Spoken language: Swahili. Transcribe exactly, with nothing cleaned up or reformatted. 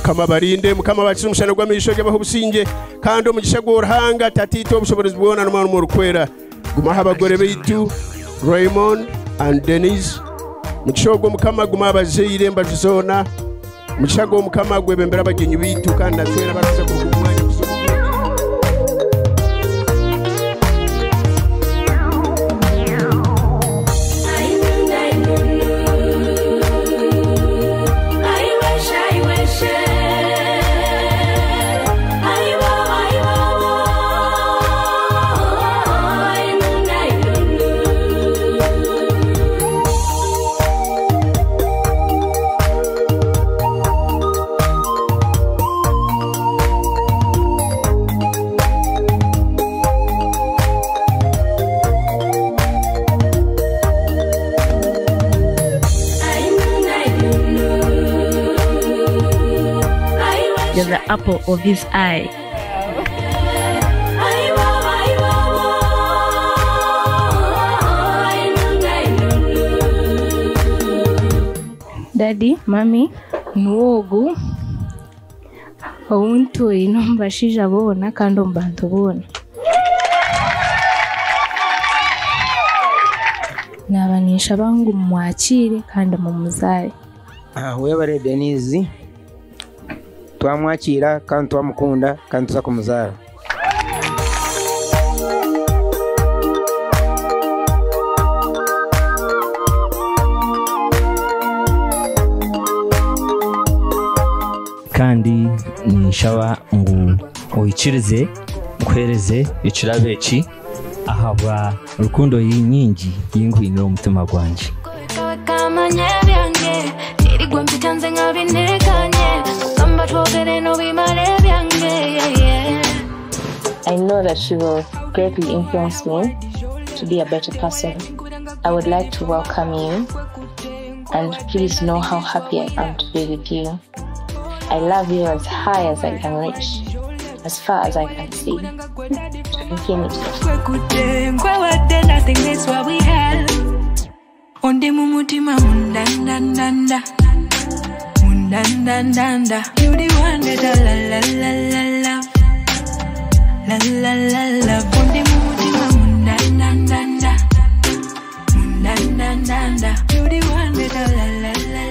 mukama barinde mukama bakize umushana gwamisho y'abaho businge kandi umugisha gw'uruhanga tatito bushobozi bwona n'umwana mu rukwera guma habagore beitu Raymond and Denise mugishogo mukama guma abazeyire mbajizona mugishago mukama gwebembera abagenyi bitu kandi natwera baraza kugumanya You're the apple of his eye. Daddy, Mommy, nuogu omuntu ino mbashija bona kandi mbantu bona. Nabanisha bangu mwachire kandi mumuzaye. Ah, webare Denise. Twamwakira kandi twamukunda kandi tuzakumuzara. kandi nishawa ngu oyikirize kwereze icirabeki ahaba rukundo yinyingi yingwinira umutima gwanje. I know that she will greatly influence me to be a better person. I would like to welcome you and please know how happy I am to be with you. I love you as high as I can reach, as far as I can see, to infinity. You the one that I la la la la la la la la Bunde mutima mundandanda mundandanda You the one that I la la la